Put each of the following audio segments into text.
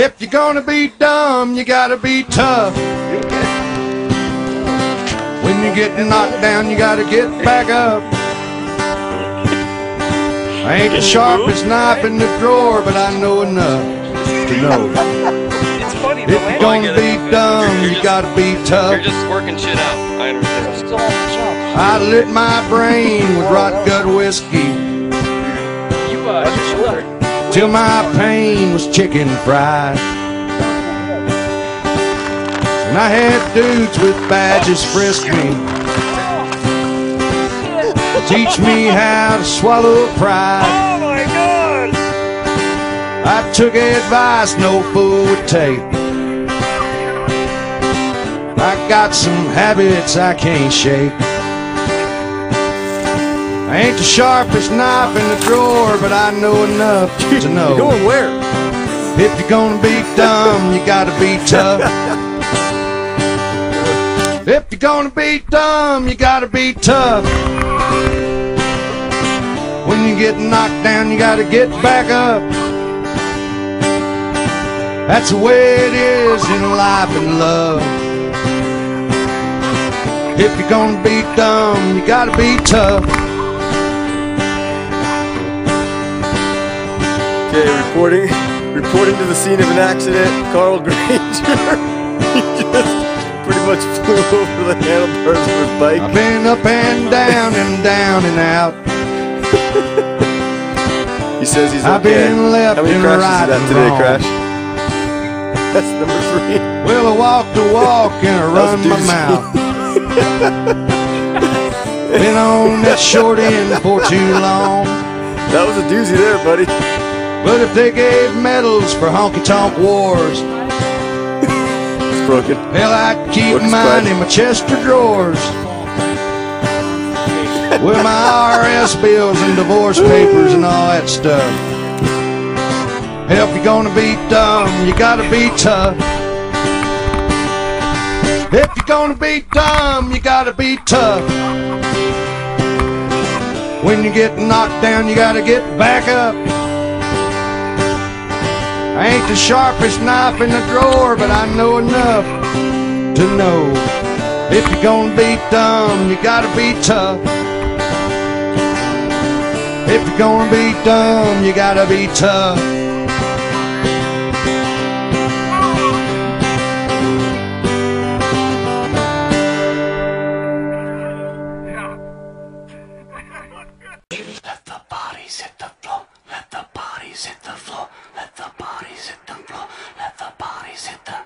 If you're gonna be dumb, you gotta be tough. When you get knocked down, you gotta get back up. I ain't the sharpest knife in the drawer, but I know enough to know. It's funny, if you're gonna be dumb, you gotta be tough. You're just working shit out. I understand. I lit my brain with rot gut whiskey till my pain was chicken fried. And I had dudes with badges frisk me, teach me how to swallow pride. Oh my God! I took advice no fool would take. I got some habits I can't shake. I ain't the sharpest knife in the drawer, but I know enough to know. You're going where? If you're gonna be dumb, you gotta be tough. If you're gonna be dumb, you gotta be tough. When you get knocked down, you gotta get back up. That's the way it is in life and love. If you're gonna be dumb, you gotta be tough. Okay, reporting to the scene of an accident, Carl Granger. He just pretty much flew over the handlebars of his bike. I've been up and down and out. He says he's okay. I've been left How many and crashes right did that and today, wrong. Crash? That's number 3. Well, I walk the walk and I run my mouth. Been on that short end for too long. That was a doozy there, buddy. But if they gave medals for honky-tonk wars, It's broken. hell, I'd keep Looks mine bad. in my chest of drawers. With my IRS bills and divorce papers and all that stuff. Hell, if you're gonna be dumb, you gotta be tough. If you're gonna be dumb, you gotta be tough. When you get knocked down, you gotta get back up. I ain't the sharpest knife in the drawer, but I know enough to know. If you're gonna be dumb, you gotta be tough. If you're gonna be dumb, you gotta be tough. Let the bodies hit the floor. Let the bodies hit the floor. Let the bodies hit the floor. Let the bodies hit the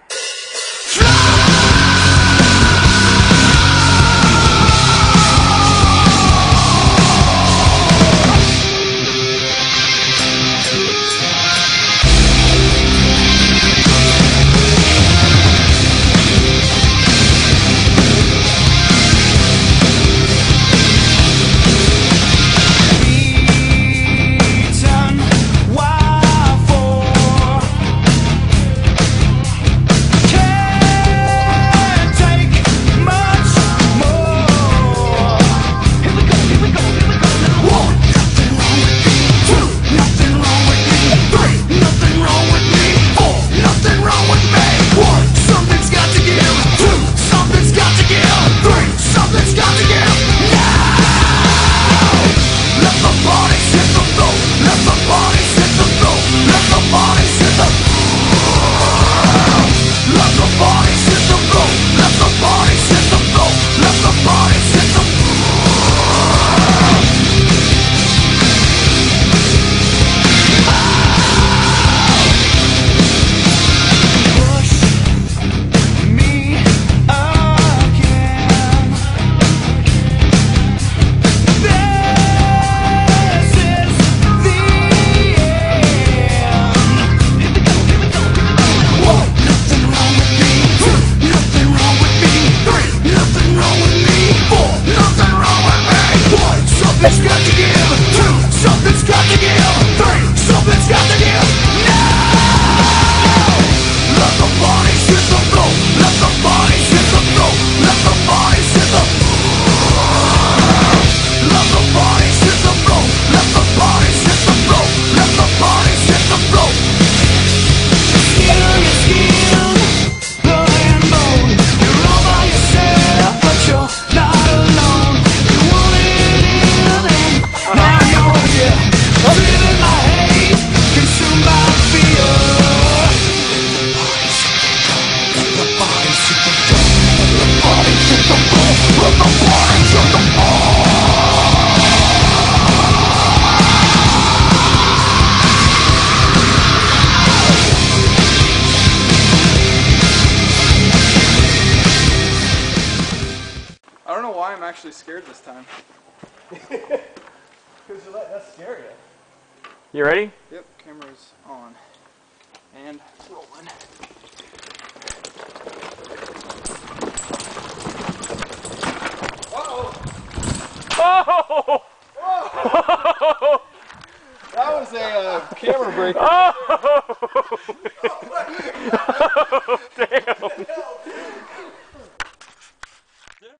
Yeah. don't know why I'm actually scared this time. Because you're letting us scare you. You ready? Yep, camera's on. And it's rolling. Oh! That was a camera break. Oh!